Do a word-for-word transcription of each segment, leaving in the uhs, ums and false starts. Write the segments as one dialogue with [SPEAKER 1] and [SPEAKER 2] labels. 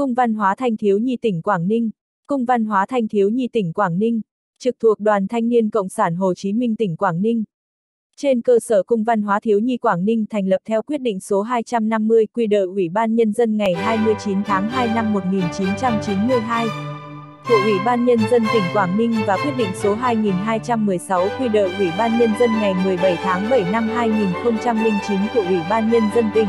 [SPEAKER 1] Cung văn hóa thanh thiếu nhi tỉnh Quảng Ninh. Cung văn hóa thanh thiếu nhi tỉnh Quảng Ninh, trực thuộc Đoàn Thanh niên Cộng sản Hồ Chí Minh tỉnh Quảng Ninh. Trên cơ sở Cung văn hóa thiếu nhi Quảng Ninh thành lập theo quyết định số hai trăm năm mươi quy đờ Ủy ban Nhân dân ngày hai mươi chín tháng hai năm một nghìn chín trăm chín mươi hai của Ủy ban Nhân dân tỉnh Quảng Ninh và quyết định số hai nghìn hai trăm mười sáu quy đờ Ủy ban Nhân dân ngày mười bảy tháng bảy năm hai nghìn không trăm lẻ chín của Ủy ban Nhân dân tỉnh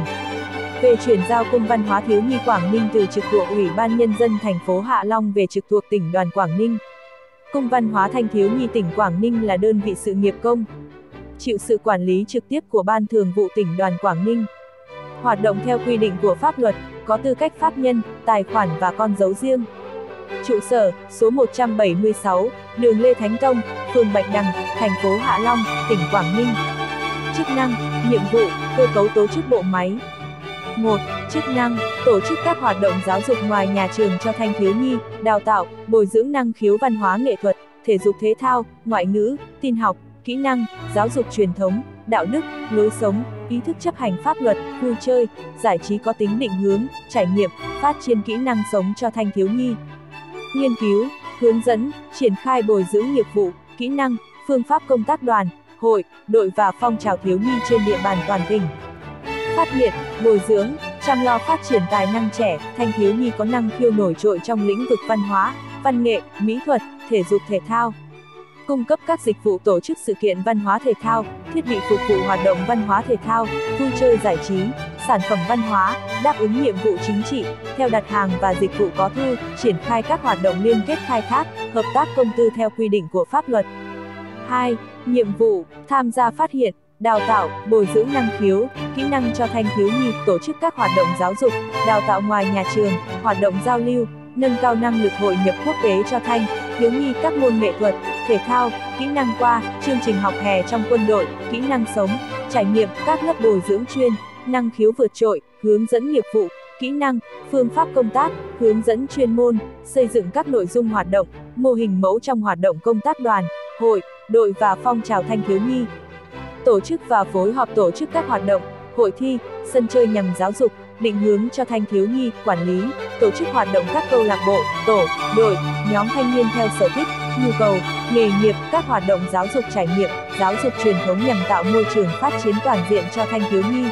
[SPEAKER 1] về chuyển giao Cung văn hóa thiếu nhi Quảng Ninh từ trực thuộc Ủy ban Nhân dân thành phố Hạ Long về trực thuộc tỉnh đoàn Quảng Ninh. Cung văn hóa thanh thiếu nhi tỉnh Quảng Ninh là đơn vị sự nghiệp công, chịu sự quản lý trực tiếp của Ban Thường vụ tỉnh đoàn Quảng Ninh. Hoạt động theo quy định của pháp luật, có tư cách pháp nhân, tài khoản và con dấu riêng. Trụ sở, số một trăm bảy mươi sáu, đường Lê Thánh Tông, phường Bạch Đằng, thành phố Hạ Long, tỉnh Quảng Ninh. Chức năng, nhiệm vụ, cơ cấu tổ chức bộ máy. một. Chức năng, tổ chức các hoạt động giáo dục ngoài nhà trường cho thanh thiếu nhi, đào tạo, bồi dưỡng năng khiếu văn hóa nghệ thuật, thể dục thể thao, ngoại ngữ, tin học, kỹ năng, giáo dục truyền thống, đạo đức, lối sống, ý thức chấp hành pháp luật, vui chơi, giải trí có tính định hướng, trải nghiệm, phát triển kỹ năng sống cho thanh thiếu nhi. Nghiên cứu, hướng dẫn, triển khai bồi dưỡng nghiệp vụ, kỹ năng, phương pháp công tác đoàn, hội, đội và phong trào thiếu nhi trên địa bàn toàn tỉnh. Phát hiện, bồi dưỡng, chăm lo phát triển tài năng trẻ, thanh thiếu nhi có năng khiếu nổi trội trong lĩnh vực văn hóa, văn nghệ, mỹ thuật, thể dục thể thao. Cung cấp các dịch vụ tổ chức sự kiện văn hóa thể thao, thiết bị phục vụ hoạt động văn hóa thể thao, vui chơi giải trí, sản phẩm văn hóa, đáp ứng nhiệm vụ chính trị, theo đặt hàng và dịch vụ có thu, triển khai các hoạt động liên kết khai thác, hợp tác công tư theo quy định của pháp luật. hai. Nhiệm vụ, tham gia phát hiện, đào tạo, bồi dưỡng năng khiếu, kỹ năng cho thanh thiếu nhi, tổ chức các hoạt động giáo dục, đào tạo ngoài nhà trường, hoạt động giao lưu, nâng cao năng lực hội nhập quốc tế cho thanh thiếu nhi các môn nghệ thuật, thể thao, kỹ năng qua, chương trình học hè trong quân đội, kỹ năng sống, trải nghiệm các lớp bồi dưỡng chuyên, năng khiếu vượt trội, hướng dẫn nghiệp vụ, kỹ năng, phương pháp công tác, hướng dẫn chuyên môn, xây dựng các nội dung hoạt động, mô hình mẫu trong hoạt động công tác đoàn, hội, đội và phong trào thanh thiếu nhi. Tổ chức và phối hợp tổ chức các hoạt động, hội thi, sân chơi nhằm giáo dục, định hướng cho thanh thiếu nhi, quản lý, tổ chức hoạt động các câu lạc bộ, tổ, đội, nhóm thanh niên theo sở thích, nhu cầu, nghề nghiệp, các hoạt động giáo dục trải nghiệm, giáo dục truyền thống nhằm tạo môi trường phát triển toàn diện cho thanh thiếu nhi.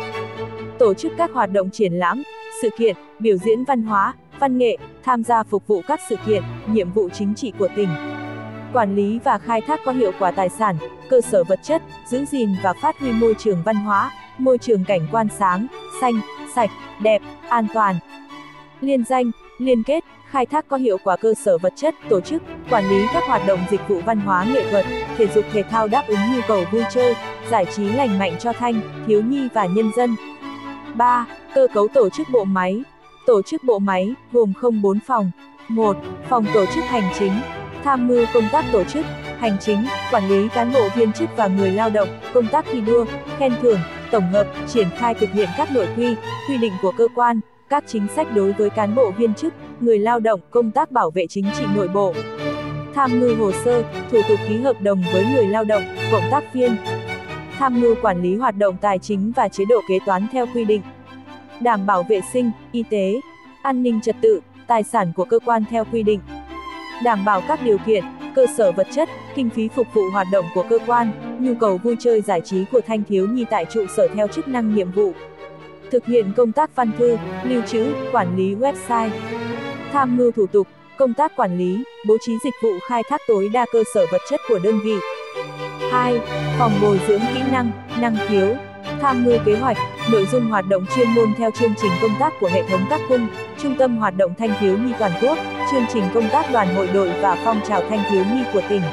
[SPEAKER 1] Tổ chức các hoạt động triển lãm, sự kiện, biểu diễn văn hóa, văn nghệ, tham gia phục vụ các sự kiện, nhiệm vụ chính trị của tỉnh. Quản lý và khai thác có hiệu quả tài sản, cơ sở vật chất, giữ gìn và phát huy môi trường văn hóa, môi trường cảnh quan sáng, xanh, sạch, đẹp, an toàn. Liên danh, liên kết, khai thác có hiệu quả cơ sở vật chất, tổ chức, quản lý các hoạt động dịch vụ văn hóa nghệ thuật, thể dục thể thao đáp ứng nhu cầu vui chơi, giải trí lành mạnh cho thanh, thiếu nhi và nhân dân. ba. Cơ cấu tổ chức bộ máy. Tổ chức bộ máy, gồm không bốn phòng. một. Phòng tổ chức hành chính, tham mưu công tác tổ chức, hành chính, quản lý cán bộ viên chức và người lao động, công tác thi đua, khen thưởng, tổng hợp, triển khai thực hiện các nội quy, quy định của cơ quan, các chính sách đối với cán bộ viên chức, người lao động, công tác bảo vệ chính trị nội bộ. Tham mưu hồ sơ, thủ tục ký hợp đồng với người lao động, cộng tác viên. Tham mưu quản lý hoạt động tài chính và chế độ kế toán theo quy định. Đảm bảo vệ sinh, y tế, an ninh trật tự, tài sản của cơ quan theo quy định. Đảm bảo các điều kiện, cơ sở vật chất, kinh phí phục vụ hoạt động của cơ quan, nhu cầu vui chơi giải trí của thanh thiếu nhi tại trụ sở theo chức năng nhiệm vụ. Thực hiện công tác văn thư, lưu trữ, quản lý website. Tham mưu thủ tục, công tác quản lý, bố trí dịch vụ khai thác tối đa cơ sở vật chất của đơn vị. hai. Phòng bồi dưỡng kỹ năng, năng khiếu. Tham mưu kế hoạch, nội dung hoạt động chuyên môn theo chương trình công tác của hệ thống các cung, trung tâm hoạt động thanh thiếu nhi toàn quốc, chương trình công tác đoàn hội đội và phong trào thanh thiếu nhi của tỉnh.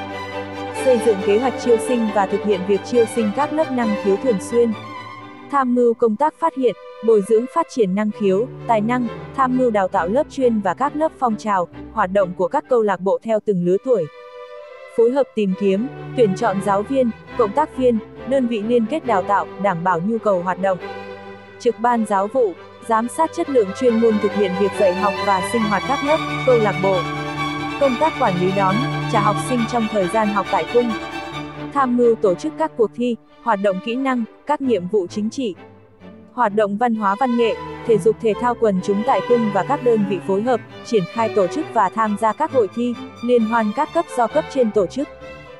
[SPEAKER 1] Xây dựng kế hoạch chiêu sinh và thực hiện việc chiêu sinh các lớp năng khiếu thường xuyên. Tham mưu công tác phát hiện, bồi dưỡng phát triển năng khiếu, tài năng, tham mưu đào tạo lớp chuyên và các lớp phong trào, hoạt động của các câu lạc bộ theo từng lứa tuổi. Phối hợp tìm kiếm, tuyển chọn giáo viên, cộng tác viên, đơn vị liên kết đào tạo, đảm bảo nhu cầu hoạt động. Trực ban giáo vụ, giám sát chất lượng chuyên môn thực hiện việc dạy học và sinh hoạt các lớp, câu lạc bộ. Công tác quản lý đón, trả học sinh trong thời gian học tại cung. Tham mưu tổ chức các cuộc thi, hoạt động kỹ năng, các nhiệm vụ chính trị. Hoạt động văn hóa văn nghệ, thể dục thể thao quần chúng tại cung và các đơn vị phối hợp, triển khai tổ chức và tham gia các hội thi, liên hoan các cấp do cấp trên tổ chức.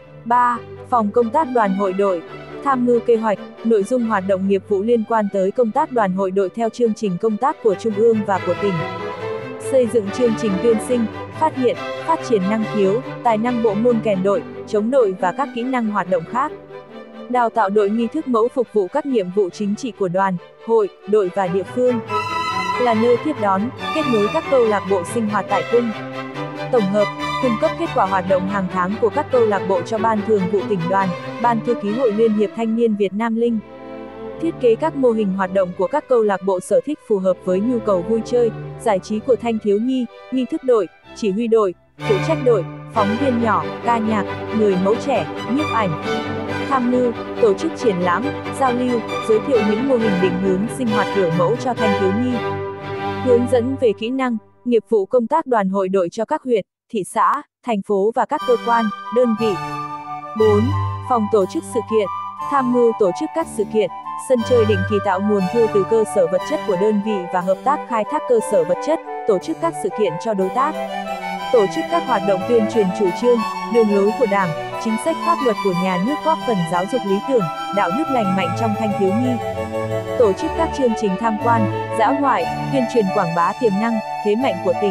[SPEAKER 1] ba. Phòng công tác đoàn hội đội, tham mưu kế hoạch, nội dung hoạt động nghiệp vụ liên quan tới công tác đoàn hội đội theo chương trình công tác của Trung ương và của tỉnh. Xây dựng chương trình tuyên sinh, phát hiện, phát triển năng khiếu, tài năng bộ môn kèn đội, chống đội và các kỹ năng hoạt động khác. Đào tạo đội nghi thức mẫu phục vụ các nhiệm vụ chính trị của đoàn, hội, đội và địa phương. Là nơi tiếp đón, kết nối các câu lạc bộ sinh hoạt tại cung. Tổng hợp, cung cấp kết quả hoạt động hàng tháng của các câu lạc bộ cho Ban Thường vụ Tỉnh đoàn, Ban Thư ký Hội Liên hiệp Thanh niên Việt Nam Linh. Thiết kế các mô hình hoạt động của các câu lạc bộ sở thích phù hợp với nhu cầu vui chơi, giải trí của thanh thiếu nhi, nghi thức đội, chỉ huy đội, phụ trách đội, phóng viên nhỏ, ca nhạc, người mẫu trẻ, nhiếp ảnh. Tham mưu, tổ chức triển lãm, giao lưu, giới thiệu những mô hình định hướng sinh hoạt kiểu mẫu cho thanh thiếu nhi. Hướng dẫn về kỹ năng, nghiệp vụ công tác đoàn hội đội cho các huyện, thị xã, thành phố và các cơ quan, đơn vị. bốn. Phòng tổ chức sự kiện, tham mưu tổ chức các sự kiện, sân chơi định kỳ, tạo nguồn thu từ cơ sở vật chất của đơn vị và hợp tác khai thác cơ sở vật chất, tổ chức các sự kiện cho đối tác. Tổ chức các hoạt động tuyên truyền chủ trương, đường lối của Đảng, chính sách pháp luật của nhà nước, góp phần giáo dục lý tưởng, đạo đức lành mạnh trong thanh thiếu nhi. Tổ chức các chương trình tham quan, dã ngoại, tuyên truyền quảng bá tiềm năng, thế mạnh của tỉnh.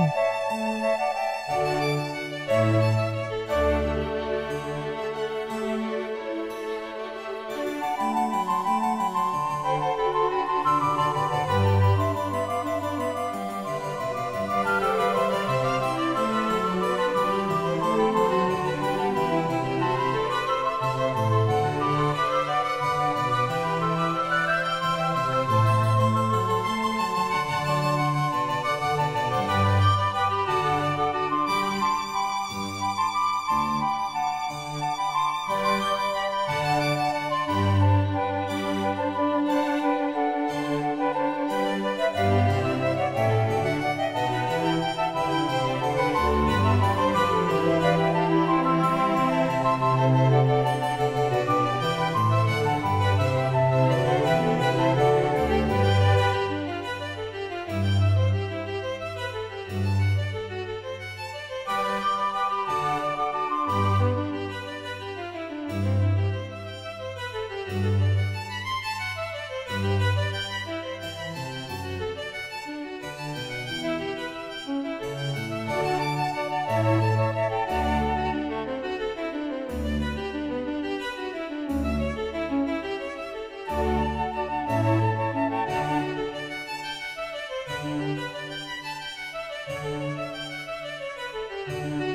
[SPEAKER 2] Thank you.